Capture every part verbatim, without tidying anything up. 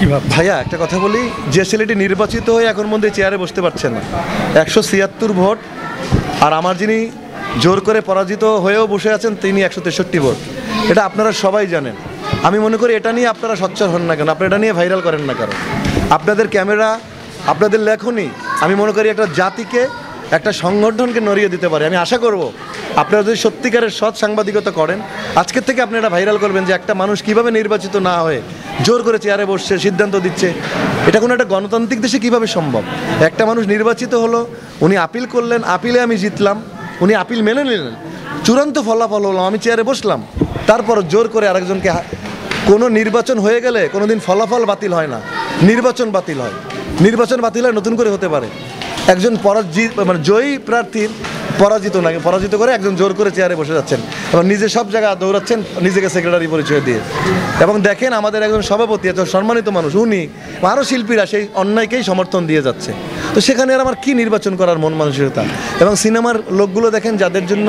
ভাইয়া একটা কথা বলি, যে ছেলেটি নির্বাচিত হয়ে এখন মধ্যে চেয়ারে বসতে পারছে না, একশো ছিয়াত্তর ভোট, আর আমার যিনি জোর করে পরাজিত হয়েও বসে আছেন তিনি একশো তেষট্টি ভোট, এটা আপনারা সবাই জানেন। আমি মনে করি এটা নিয়ে আপনারা সচ্ছল হন না কেন, আপনারা এটা নিয়ে ভাইরাল করেন না কারণ আপনাদের ক্যামেরা, আপনাদের লেখনী আমি মনে করি একটা জাতিকে, একটা সংগঠনকে নড়িয়ে দিতে পারে। আমি আশা করব আপনারা যদি সত্যিকারের সৎ সাংবাদিকতা করেন, আজকের থেকে আপনি এটা ভাইরাল করবেন যে একটা মানুষ কিভাবে নির্বাচিত না হয়ে জোর করে চেয়ারে বসছে, সিদ্ধান্ত দিচ্ছে। এটা কোনো একটা গণতান্ত্রিক দেশে কিভাবে সম্ভব? একটা মানুষ নির্বাচিত হলো, উনি আপিল করলেন, আপিলে আমি জিতলাম, উনি আপিল মেনে নিলেন, চূড়ান্ত ফলাফল হলো আমি চেয়ারে বসলাম, তারপর জোর করে আরেকজনকে। কোনো নির্বাচন হয়ে গেলে কোনো দিন ফলাফল বাতিল হয় না, নির্বাচন বাতিল হয়। নির্বাচন বাতিল হয় নতুন করে হতে পারে। একজন পরাজিত মানে জয়ী প্রার্থীর পরাজিত না, পরাজিত করে একজন জোর করে চেয়ারে বসে যাচ্ছেন এবং নিজে সব জায়গায় দৌড়াচ্ছেন নিজেকে সেক্রেটারি পরিচয় দিয়ে। এবং দেখেন আমাদের একজন সভাপতি, একজন সম্মানিত মানুষ, উনি আরও শিল্পীরা সেই অন্যায়কেই সমর্থন দিয়ে যাচ্ছে। তো সেখানে আর আমার কী নির্বাচন করার মন মানসিকতা? এবং সিনেমার লোকগুলো দেখেন যাদের জন্য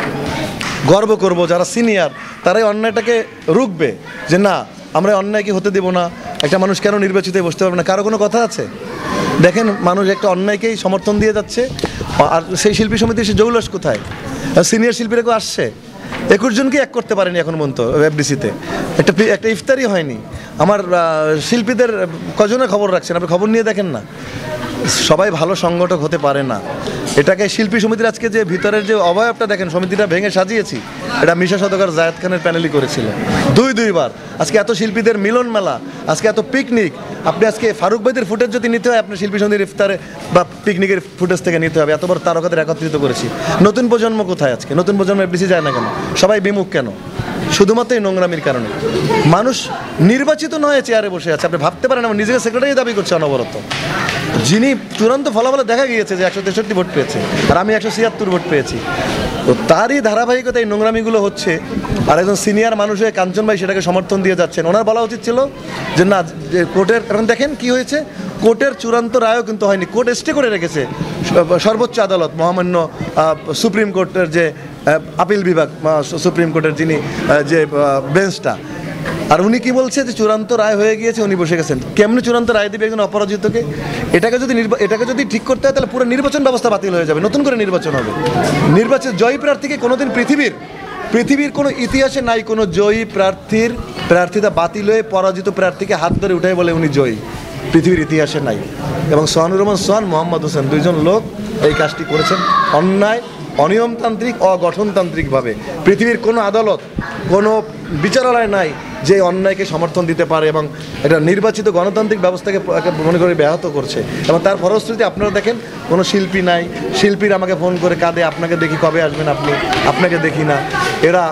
গর্ব করব, যারা সিনিয়র, তারাই অন্যায়টাকে রুখবে যে না আমরা অন্যায়কে হতে দেবো না, একটা মানুষ কেন নির্বাচিত হয়ে বসতে পারবে না, কারো কোনো কথা আছে? দেখেন মানুষ একটা অন্যায়কেই সমর্থন দিয়ে যাচ্ছে। আর সেই শিল্পী সমিতির সে জৌলস কোথায়? সিনিয়র শিল্পীরা কেউ আসছে? একুশ জনকে এক করতে পারেনি এখন পর্যন্ত এফডিসিতে, একটা একটা ইফতারি হয়নি। আমার শিল্পীদের কজনের খবর রাখছেন, আপনি খবর নিয়ে দেখেন না। সবাই ভালো সংগঠক হতে পারে না। এটাকে শিল্পী সমিতির আজকে যে ভিতরের যে অবয়বটা দেখেন, সমিতিটা ভেঙে সাজিয়েছি, এটা মিশা সওদাগর জায়েদ খানের প্যানেলই করেছিল দুই দুইবার। আজকে এত শিল্পীদের মিলন মেলা, আজকে এত পিকনিক, আপনি আজকে ফারুক ভাইদের ফুটেজ যদি নিতে হয় আপনার শিল্পী সমিতির ইফতারে বা পিকনিকের ফুটেজ থেকে নিতে হবে। এতবার তারকাদের একত্রিত করেছি। নতুন প্রজন্ম কোথায় আজকে? নতুন প্রজন্ম এফডিসি যায় না কেন? সবাই বিমুখ কেন? শুধুমাত্র এই নোংরামির কারণে। মানুষ নির্বাচিত নয় চেয়ারে বসে আছে, আপনি ভাবতে পারেন আমার নিজেকে সেক্রেটারি দাবি করছে অনবরত। যিনি চূড়ান্ত ফলাফলে দেখা গিয়েছে যে একশো তেষট্টি ভোট পেয়েছে আর আমি একশো ছিয়াত্তর ভোট পেয়েছি, তো তারই ধারাবাহিকতা এই নোংরামিগুলো হচ্ছে। আর একজন সিনিয়র মানুষ হয়ে কাঞ্চন ভাই সেটাকে সমর্থন দিয়ে যাচ্ছেন। ওনার বলা উচিত ছিল যে না, যে কোর্টের, এখন দেখেন কি হয়েছে, কোর্টের চূড়ান্ত রায়ও কিন্তু হয়নি, কোর্ট স্টে করে রেখেছে সর্বোচ্চ আদালত, মহামান্য সুপ্রিম কোর্টের যে আপিল বিভাগ, সুপ্রিম কোর্টের যিনি যে বেঞ্চটা। আর উনি কি বলছে যে চূড়ান্ত রায় হয়ে গিয়েছে, উনি বসে গেছেন। কেমনি চূড়ান্ত রায় দেবে একজন অপরাজিতকে? এটাকে যদি এটাকে যদি ঠিক করতে হয় তাহলে পুরো নির্বাচন ব্যবস্থা বাতিল হয়ে যাবে, নতুন করে নির্বাচন হবে। নির্বাচন জয়ী প্রার্থীকে কোনোদিন পৃথিবীর পৃথিবীর কোনো ইতিহাসে নাই কোনো জয়ী প্রার্থীর প্রার্থিতা বাতিল হয়ে পরাজিত প্রার্থীকে হাত ধরে উঠাই বলে উনি জয়ী, পৃথিবীর ইতিহাসে নাই। এবং সোহানুর রহমান সোহান, মোহাম্মদ হোসেন, দুইজন লোক এই কাজটি করেছেন অন্যায়, অনিয়মতান্ত্রিক, অগঠনতান্ত্রিকভাবে। পৃথিবীর কোনো আদালত, কোনো বিচারালয় নাই যে অন্যায়কে সমর্থন দিতে পারে এবং এটা নির্বাচিত গণতান্ত্রিক ব্যবস্থাকে মনে করে ব্যাহত করছে। এবং তার ফলশ্রুতিতে আপনারা দেখেন কোনো শিল্পী নাই, শিল্পীরা আমাকে ফোন করে কাঁদে, আপনাকে দেখি কবে আসবেন আপনি, আপনাকে দেখি না। এরা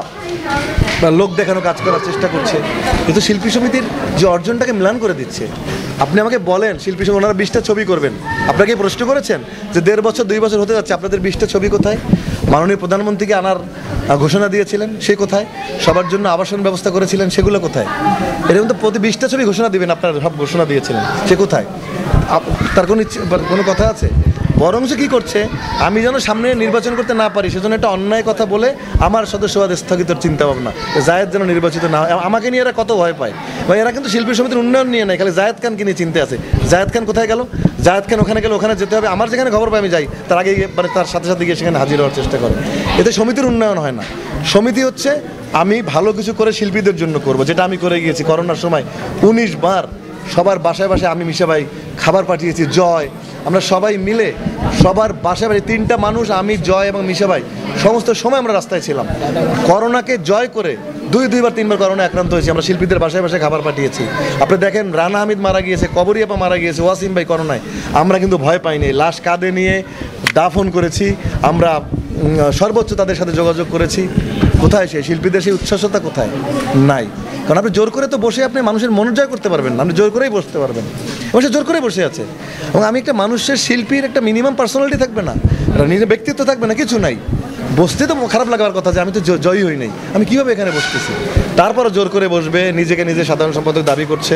লোক দেখানো কাজ করার চেষ্টা করছে, কিন্তু শিল্পী সমিতির যে অর্জনটাকে ম্লান করে দিচ্ছে। আপনি আমাকে বলেন শিল্পী সমিতি ওনারা বিশটা ছবি করবেন, আপনাকে প্রশ্ন করেছেন যে দেড় বছর দুই বছর হতে যাচ্ছে, আপনাদের বিশটা ছবি কোথায়? মাননীয় প্রধানমন্ত্রীকে আনার ঘোষণা দিয়েছিলেন, সে কোথায়? সবার জন্য আবাসন ব্যবস্থা করেছিলেন, সেগুলো কোথায়? এরকম তো প্রতি বিশটা ছবি ঘোষণা দিবেন, আপনারা সব ঘোষণা দিয়েছিলেন, সে কোথায়? তার কোনো কোনো কথা আছে? বরঞ্চ কী করছে, আমি যেন সামনে নির্বাচন করতে না পারি সেজন্য একটা অন্যায় কথা বলে আমার সদস্যবাদ স্থগিত চিন্তা ভাবনা, জায়েদ যেন নির্বাচিত না হয়। আমাকে নিয়ে এরা কত ভয় পায় ভাই, এরা কিন্তু শিল্পী সমিতির উন্নয়ন নিয়ে নেয়, খালি জায়েদ খানকে নিয়ে চিন্তা আছে। জায়েদ খান কোথায় গেল? জায়েদ খান ওখানে গেলে ওখানে যেতে হবে, আমার যেখানে খবর পাই আমি যাই, তার আগে মানে তার সাথে সাথে গিয়ে সেখানে হাজির হওয়ার চেষ্টা করে। এতে সমিতির উন্নয়ন হয় না। সমিতি হচ্ছে আমি ভালো কিছু করে শিল্পীদের জন্য করব, যেটা আমি করে গিয়েছি করোনার সময়। উনিশ বার সবার বাসায় বাসায় আমি মিশা ভাই খাবার পাঠিয়েছি, জয়, আমরা সবাই মিলে সবার বাসায় বাড়ি তিনটা মানুষ, আমি, জয় এবং মিশা ভাই, সমস্ত সময় আমরা রাস্তায় ছিলাম। করোনাকে জয় করে দুই দুইবার তিনবার করোনা আক্রান্ত হয়েছি, আমরা শিল্পীদের বাসায় বাসায় খাবার পাঠিয়েছি। আপনি দেখেন রানা হামিদ মারা গিয়েছে, কবরী আপা মারা গিয়েছে, ওয়াসিম ভাই করোনায়, আমরা কিন্তু ভয় পাইনি, লাশ কাঁধে নিয়ে দাফন করেছি, আমরা সর্বোচ্চ তাদের সাথে যোগাযোগ করেছি। কোথায় সেই শিল্পীদের সেই উচ্ছ্বাসতা কোথায়? নাই। কারণ আপনি জোর করে তো বসে আপনি মানুষের মনোজয় করতে পারবেন না, আপনি জোর করেই বসতে পারবেন, এবং সে জোর করেই বসে আছে। এবং আমি একটা মানুষের শিল্পীর একটা মিনিমাম পার্সোনালিটি থাকবে না, নিজের ব্যক্তিত্ব থাকবে না, কিছু নাই। বসতে তো খারাপ লাগার কথা যে আমি তো জয়ী হই নাই, আমি কীভাবে এখানে বসতেছি? তারপরও জোর করে বসবে, নিজেকে নিজে সাধারণ সম্পাদক দাবি করছে,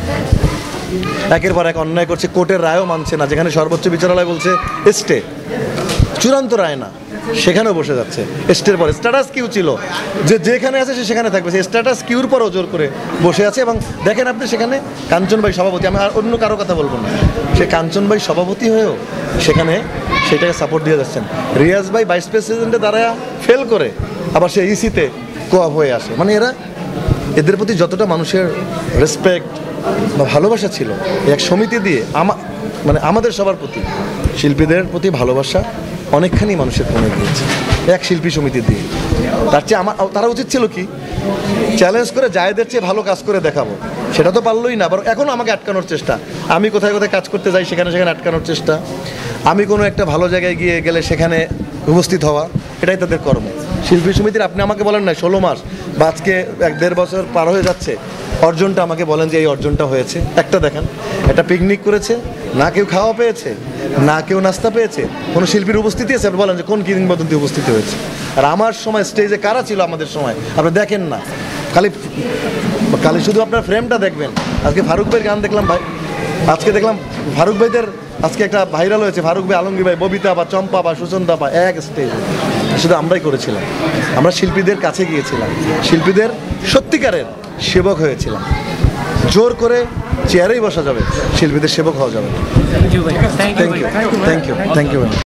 একের পর এক অন্যায় করছে, কোর্টের রায়ও মানছে না, যেখানে সর্বোচ্চ বিচারালয় বলছে স্টে, চূড়ান্ত রায় না। সেখানেও বসে যাচ্ছে স্টের পরে স্ট্যাটাস কিউ ছিল যে যেখানে আছে সে সেখানে থাকবে, সেই স্ট্যাটাস কিউর পরও জোর করে বসে আছে। এবং দেখেন আপনি সেখানে কাঞ্চন ভাই সভাপতি, আমি আর অন্য কারো কথা বলবো না, সে কাঞ্চন ভাই সভাপতি হয়েও সেখানে সেটাকে সাপোর্ট দিয়ে যাচ্ছেন। রিয়াজ ভাই ভাইস প্রেসিডেন্টে দাঁড়া ফেল করে আবার সে ইসিতে কোয়াপ হয়ে আসে। মানে এরা, এদের প্রতি যতটা মানুষের রেসপেক্ট বা ভালোবাসা ছিল, এক সমিতি দিয়ে আমা মানে আমাদের সবার প্রতি শিল্পীদের প্রতি ভালোবাসা অনেকখানি মানুষের কমে গিয়েছে এক শিল্পী সমিতি দিয়ে। তার চেয়ে আমার তারা উচিত ছিল কি, চ্যালেঞ্জ করে জায়েদের চেয়ে ভালো কাজ করে দেখাবো, সেটা তো পারলোই না, বরং এখনও আমাকে আটকানোর চেষ্টা। আমি কোথায় কোথায় কাজ করতে যাই সেখানে সেখানে আটকানোর চেষ্টা, আমি কোনো একটা ভালো জায়গায় গিয়ে গেলে সেখানে উপস্থিত হওয়া, এটাই তাদের কর্ম। শিল্পী সমিতির আপনি আমাকে বলেন না ষোলো মাস বা আজকে এক দেড় বছর পার হয়ে যাচ্ছে, অর্জনটা আমাকে বলেন যে এই অর্জনটা হয়েছে, একটা দেখান। একটা পিকনিক করেছে, না কেউ খাওয়া পেয়েছে, না কেউ নাস্তা পেয়েছে, কোনো শিল্পীর উপস্থিতি আছে, আপনি বলেন যে কোন কিংবদন্তি উপস্থিতি হয়েছে। আর আমার সময় স্টেজে কারা ছিল আমাদের সময় আপনি দেখেন না, খালি খালি শুধু আপনার ফ্রেমটা দেখবেন। আজকে ফারুক ভাইয়ের গান দেখলাম, ভাই আজকে দেখলাম ফারুক ভাইদের আজকে একটা ভাইরাল হয়েছে, ফারুক ভাই, আলমগীর ভাই, ববিতা বা চম্পা বা সুচন্দা বা এক স্টেজে শুধু আমরাই করেছিলাম। আমরা শিল্পীদের কাছে গিয়েছিলাম, শিল্পীদের সত্যিকারের সেবক হয়েছিলাম। জোর করে চেয়ারেই বসা যাবে, শিল্পীদের সেবক হওয়া যাবে। Thank you thank you thank you